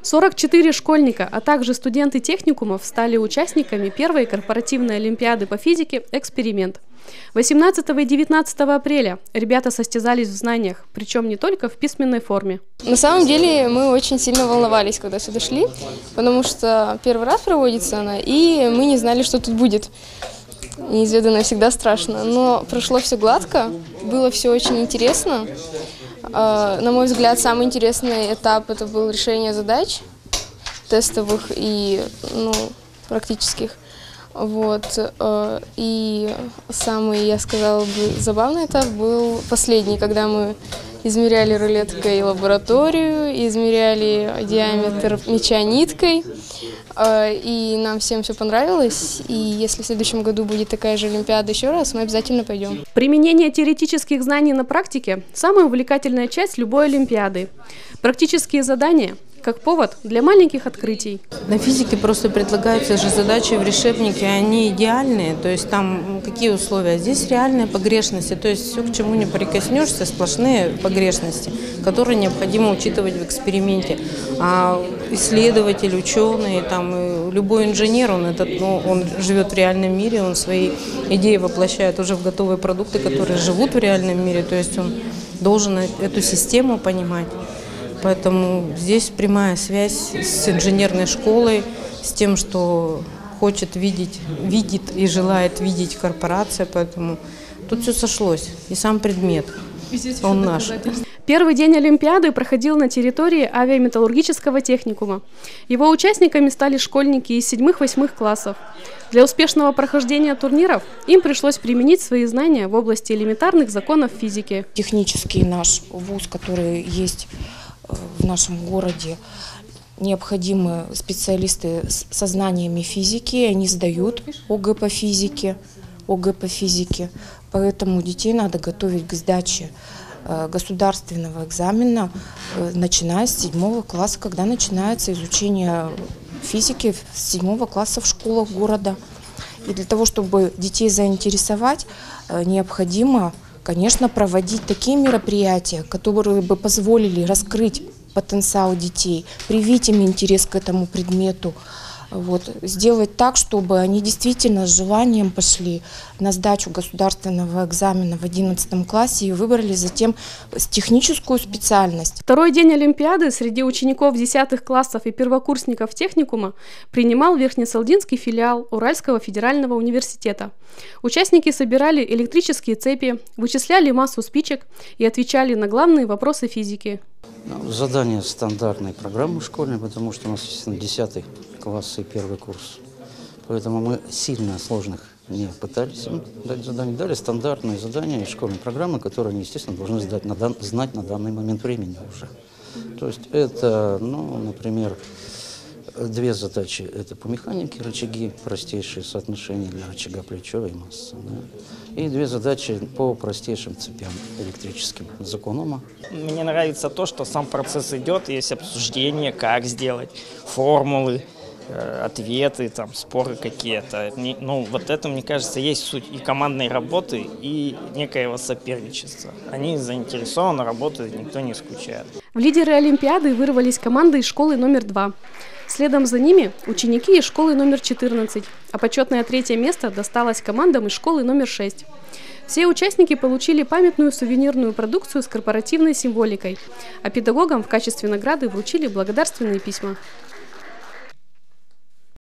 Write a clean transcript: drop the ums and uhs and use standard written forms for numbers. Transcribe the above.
44 школьника, а также студенты техникумов стали участниками первой корпоративной олимпиады по физике «Эксперимент». 18 и 19 апреля ребята состязались в знаниях, причем не только в письменной форме. На самом деле мы очень сильно волновались, когда сюда шли, потому что первый раз проводится она, и мы не знали, что тут будет. Неизведанное всегда страшно, но прошло все гладко, было все очень интересно. На мой взгляд, самый интересный этап – это был решение задач тестовых и практических. И самый, я сказала бы, забавный этап был последний, когда мы измеряли рулеткой лабораторию, измеряли диаметр мяча ниткой. И нам всем все понравилось. И если в следующем году будет такая же олимпиада еще раз, мы обязательно пойдем. Применение теоретических знаний на практике – самая увлекательная часть любой олимпиады. Практические задания – как повод для маленьких открытий. На физике просто предлагаются же задачи в решебнике, они идеальные, то есть там какие условия? Здесь реальные погрешности, то есть все, к чему не прикоснешься, сплошные погрешности, которые необходимо учитывать в эксперименте. А исследователь, ученый, там, любой инженер, он живет в реальном мире, он свои идеи воплощает уже в готовые продукты, которые живут в реальном мире, то есть он должен эту систему понимать. Поэтому здесь прямая связь с инженерной школой, с тем, что хочет видеть, видит и желает видеть корпорация. Поэтому тут все сошлось. И сам предмет, он наш. Первый день Олимпиады проходил на территории авиаметаллургического техникума. Его участниками стали школьники из 7-8 классов. Для успешного прохождения турниров им пришлось применить свои знания в области элементарных законов физики. Технический наш вуз, который есть в нашем городе, необходимы специалисты со знаниями физики, они сдают ОГЭ по физике, поэтому детей надо готовить к сдаче государственного экзамена, начиная с 7 класса, когда начинается изучение физики с 7 класса в школах города. И для того, чтобы детей заинтересовать, необходимо, конечно, проводить такие мероприятия, которые бы позволили раскрыть потенциал детей, привить им интерес к этому предмету, сделать так, чтобы они действительно с желанием пошли на сдачу государственного экзамена в 11 классе и выбрали затем техническую специальность. Второй день Олимпиады среди учеников 10 классов и первокурсников техникума принимал Верхнесалдинский филиал Уральского федерального университета. Участники собирали электрические цепи, вычисляли массу спичек и отвечали на главные вопросы физики. Задание стандартной программы школьной, потому что у нас, естественно, 10 класс и 1 курс. Поэтому мы сильно сложных не пытались им дать задания. Дали стандартные задания из школьной программы, которые они, естественно, должны знать на данный момент времени уже. То есть это, например, 2 задачи. Это по механике рычаги, простейшие соотношения для рычага плечо и масса. Да? И 2 задачи по простейшим цепям электрическим, закон Ома. Мне нравится то, что сам процесс идет, есть обсуждение, как сделать, формулы, ответы, споры какие-то. Это, мне кажется, есть суть и командной работы, и некоего соперничества. Они заинтересованно работают, никто не скучает. В лидеры Олимпиады вырвались команды из школы номер 2. Следом за ними ученики из школы номер 14, а почетное 3-е место досталось командам из школы номер 6. Все участники получили памятную сувенирную продукцию с корпоративной символикой, а педагогам в качестве награды вручили благодарственные письма.